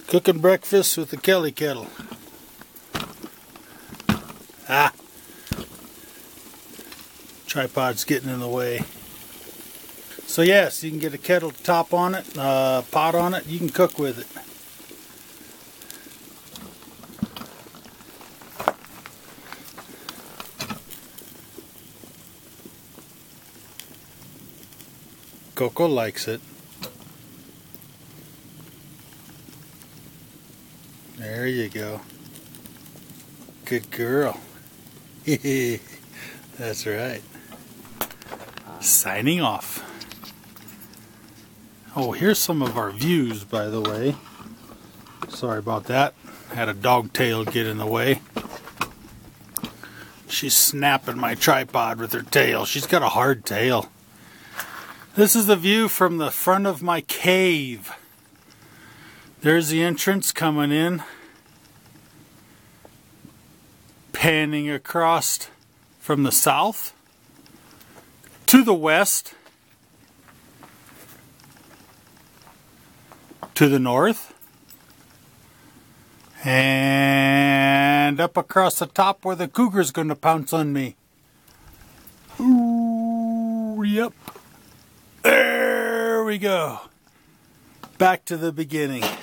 Cooking breakfast with the Kelly kettle. Ah! Tripod's getting in the way. So yes, you can get a kettle top on it, pot on it, you can cook with it. Coco likes it. There you go. Good girl. That's right. Signing off. Oh, here's some of our views, by the way. Sorry about that. Had a dog tail get in the way. She's snapping my tripod with her tail. She's got a hard tail. This is the view from the front of my cave. There's the entrance coming in. Panning across from the south to the west to the north and up across the top where the cougar's going to pounce on me. Ooh, yep. There we go. Back to the beginning.